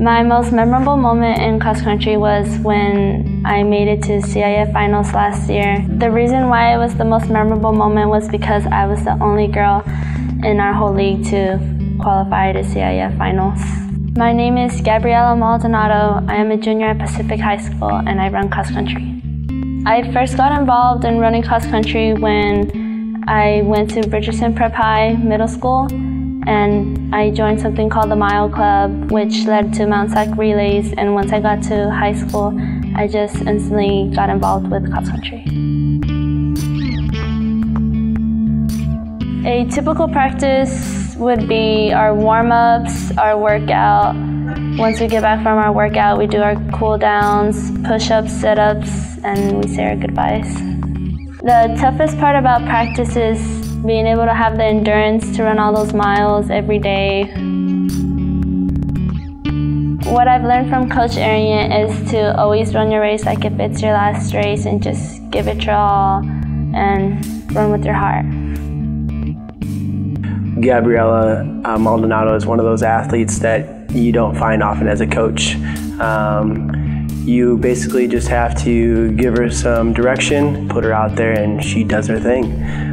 My most memorable moment in cross country was when I made it to CIF finals last year. The reason why it was the most memorable moment was because I was the only girl in our whole league to qualify to CIF finals. My name is Gabriela Maldonado. I am a junior at Pacific High School and I run cross country. I first got involved in running cross country when I went to Richardson Prep High Middle School, and I joined something called the Mile Club, which led to Mount SAC relays, and once I got to high school, I just instantly got involved with cross country. A typical practice would be our warm-ups, our workout. Once we get back from our workout, we do our cool downs, push-ups, sit-ups, and we say our goodbyes. The toughest part about practice is being able to have the endurance to run all those miles every day. What I've learned from Coach Arian is to always run your race like if it's your last race and just give it your all and run with your heart. Gabriela Maldonado is one of those athletes that you don't find often as a coach. You basically just have to give her some direction, put her out there, and she does her thing.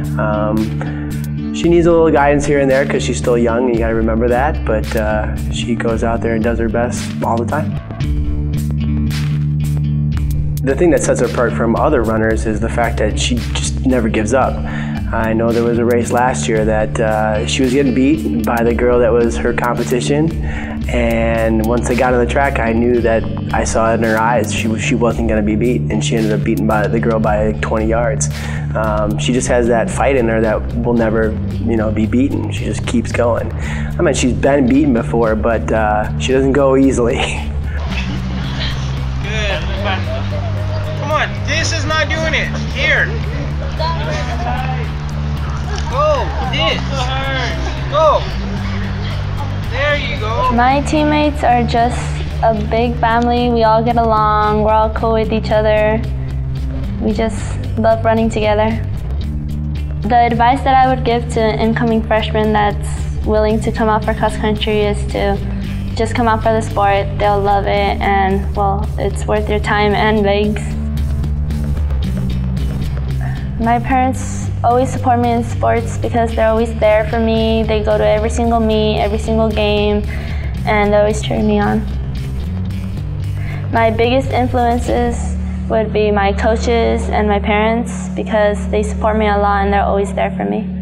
She needs a little guidance here and there because she's still young, and you gotta remember that, but she goes out there and does her best all the time. The thing that sets her apart from other runners is the fact that she just never gives up. I know there was a race last year that she was getting beat by the girl that was her competition, and once they got on the track, I knew that I saw it in her eyes. She wasn't going to be beat, and she ended up beating the girl by like 20 yards. She just has that fight in her that will never, be beaten. She just keeps going. I mean, she's been beaten before, but she doesn't go easily. Good. Come on, this is not doing it. Here. Go, this. Go. There you go. My teammates are just a big family. We all get along. We're all cool with each other. We just love running together. The advice that I would give to incoming freshmen that's willing to come out for cross country is to just come out for the sport. They'll love it, and well, it's worth your time and legs. My parents always support me in sports because they're always there for me. They go to every single meet, every single game, and they always cheer me on. My biggest influences would be my coaches and my parents because they support me a lot and they're always there for me.